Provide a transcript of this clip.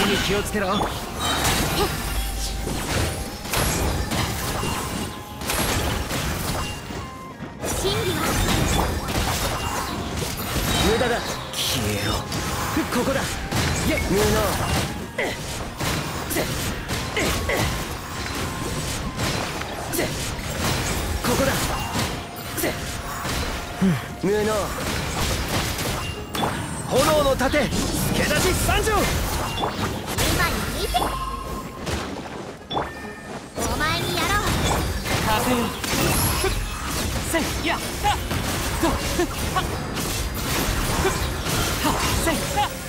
に気をつけろ。 真理は無駄だ。消えろ。ここだ。無能。ここだ。無能。炎の盾、助立ち参上。 今に聞いて。お前にやろう。 風よ。せいやっはっはっはっせい